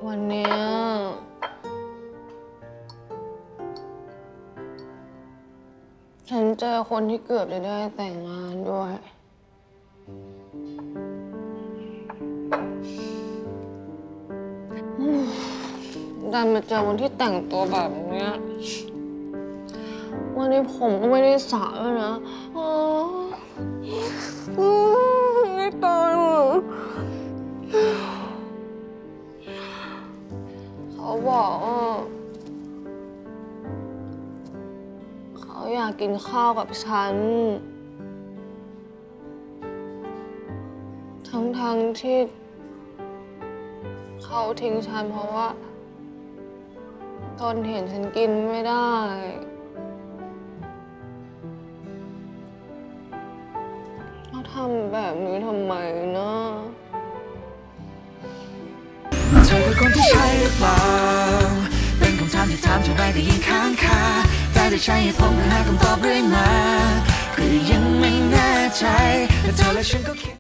วันเนี้ยฉันเจอคนที่เกือบจะได้แต่งงานด้วยดันมาเจอวันที่แต่งตัวแบบเนี้ยวันนี้ผมก็ไม่ได้สระด้วยนะไม่ตายหรอเขาบอกว่าเขาอยากกินข้าวกับฉันทั้งที่เขาทิ้งฉันเพราะว่าทนเห็นฉันกินไม่ได้เขาทำแบบนี้ทำไมนะเธอคือคนที่ใช่หรือเปล่าเป็นคำถามที่ถามเท่าไรได้ยินค้างคาแต่ได้ใช้เหตุผลหาคำตอบเรื่อยมาก็ยังไม่แน่ใจแต่เธอและฉันก็คิด